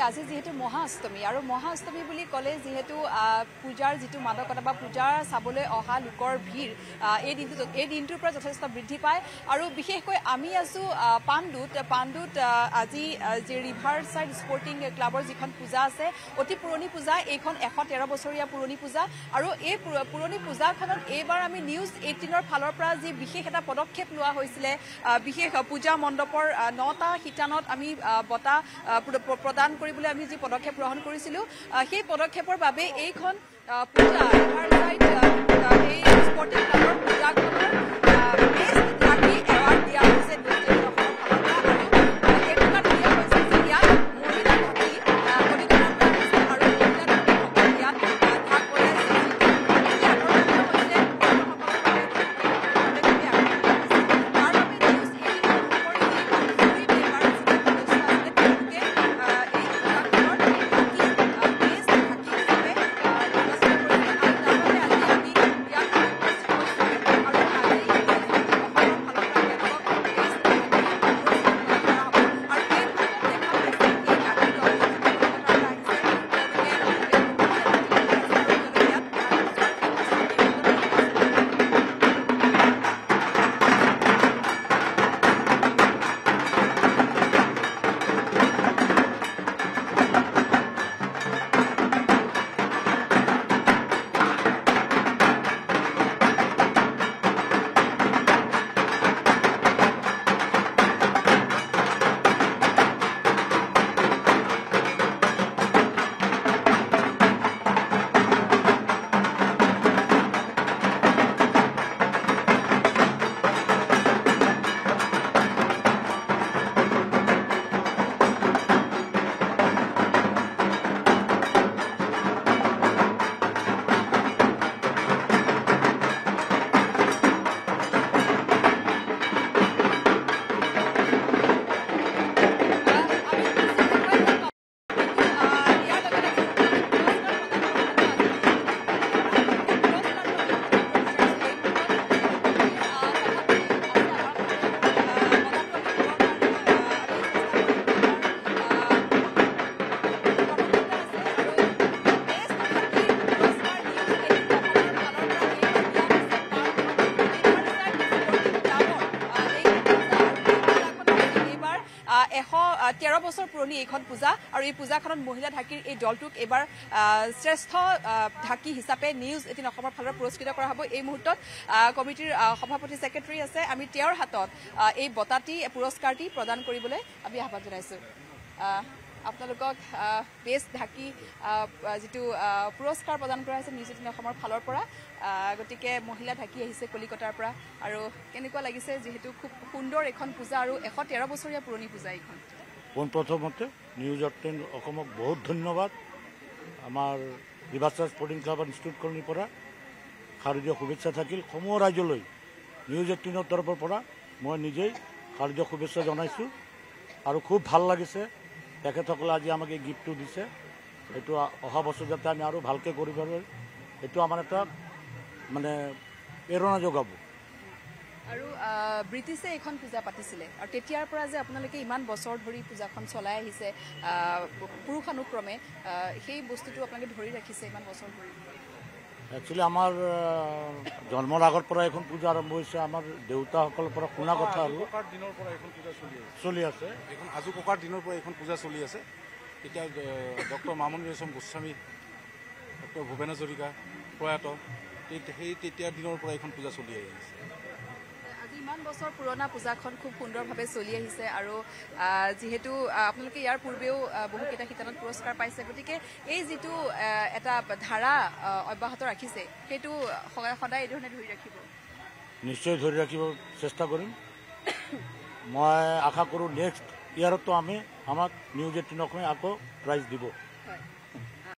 আজি যেহেতু মহাষ্টমী আৰু মহাষ্টমী বুলি ক'লে যেহেতু পূজাৰ যেটো মাদকতা বা পূজাৰ চাবলৈ অহা লোকৰ ভিৰ এই দিনটোৰ পৰা যথেষ্ট বৃদ্ধি পায় আৰু বিশেষকৈ আমি আছো পাণ্ডুত আজি যে ৰিভাৰ সাইড স্পৰ্টিং ক্লাবৰ যিখন পূজা আছে অতি পুৰণি পূজা এইখন 113 বছৰীয়া পুৰণি পূজা আৰু এই পুৰণি পূজাখনত এইবাৰ আমি নিউজ 18ৰ ফালৰ পৰা যি বিশেষ এটা পদক্ষেপ লোৱা হৈছিলে বিশেষ পূজা মণ্ডপৰ 9টা শিতানত আমি বটা প্ৰদান কৰিবলৈ আমি যি পদক্ষেপ গ্ৰহণ কৰিছিলো সেই পদক্ষেপৰ বাবে এইখন পূজা ৰিভাৰ সাইড এই স্পৰ্টিং ক্লাবৰ পূজাখনৰ বেষ্ট ঢাকি এৱাৰ্ড দিয়া হৈছে বছৰ পুৰণি এইখন পূজা আৰু এই পূজাখনত মহিলা ঢাকিৰ এই দলটোক এবাৰ শ্ৰেষ্ঠ ঢাকি হিচাপে নিউজ 18 অসমৰ ফালৰ পুৰস্কৃত কৰা হ'ব এই মুহূৰ্তত কমিটিৰ সভাপতি সেক্ৰেটাৰী আছে আমি তেওঁৰ হাতত এই বটাটি পুৰস্কাৰটি প্ৰদান কৰিবলৈ আমি আহ্বান জনাইছো আপোনালোকক বেষ্ট ঢাকি যেটো পুৰস্কাৰ প্ৰদান কৰা হৈছে নিউজ 18 অসমৰ ফালৰ পৰা গতিকে মহিলা ঢাকি আহিছে কলিকতাৰ পৰা আৰু কেনেকুৱা লাগিছে যেহেতু খুব সুন্দৰ এখন পূজা আৰু 113 বছৰীয়া পুৰণি পূজা এইখন প্ৰথমতে নিউজ 18 অসমক বহুত ধন্যবাদ আমাৰ ৰিভাৰ স্পৰ্টিং ক্লাব ইনষ্টিটিউট কলনীৰ পৰা শাৰদীয় শুভেচ্ছা থাকিল সমূহ ৰাজ্যলৈ নিউজ 18ৰ তৰফৰ পৰা মই নিজেই শাৰদীয় শুভেচ্ছা জনাইছোঁ আৰু খুব ভাল লাগিছে তেখেতসকলে আজি আমাক এই গিফ্টটো দিছে এইটো অহা বছৰ যাতে আমি আৰু ভালকৈ কৰিব পাৰোঁ এইটো আমাৰ এটা মানে প্ৰেৰণা যোগাব আৰু ব্ৰিটিছে এখন পূজা পাতিছিলে আৰু তেতিয়াৰ পৰা যে আপোনালোকে ইমান বছৰ ধৰি পূজাখন চলাই আহিছে পুৰুষানুক্ৰমে সেই বস্তুটো আপোনালোকে ধৰি ৰাখিছে ইমান বছৰ ধৰি একচুৱেলি আমাৰ জন্মৰ আগৰ পৰা এখন পূজা আৰম্ভ হৈছে আমাৰ দেউতাসকলৰ পৰা শুনা কথা আৰু দিনৰ পৰা এখন পূজা চলি আছে এখন আজু ককাৰ দিনৰ পৰা এখন পূজা চলি আছে এতিয়া ডক্টৰ মামনি ৰয়ছম গোস্বামী ডক্টৰ ভূপেন হাজৰিকা প্ৰয়াত সেই তেতিয়াৰ দিনৰ পৰা এখন পূজা চলি আহিছে ইমান বছৰ পুৰণা পূজাখন খুব সুন্দৰভাৱে চলি আহিছে আৰু যেহেতু আপোনালোকে ইয়াৰ পূৰ্বেও বহুকেইটা শিতানত পুৰস্কাৰ পাইছে গতিকে এই যেটো এটা ধাৰা অব্যাহত ৰাখিছে সেইটো সদায় এই ধৰণে ধৰি ৰাখিব নিশ্চয় ধৰি ৰাখিব চেষ্টা কৰিম মই আশা কৰোঁ নেক্সট ইয়াৰতো আমাক নিউজ 18 আকৌ প্ৰাইজ দিব